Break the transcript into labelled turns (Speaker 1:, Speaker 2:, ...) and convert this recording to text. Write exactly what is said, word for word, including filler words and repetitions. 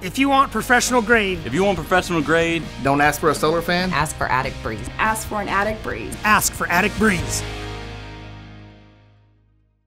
Speaker 1: If you want professional grade,
Speaker 2: If you want professional grade,
Speaker 3: Don't ask for a solar fan.
Speaker 4: Ask for Attic Breeze.
Speaker 5: Ask for an attic breeze.
Speaker 1: ask for Attic Breeze.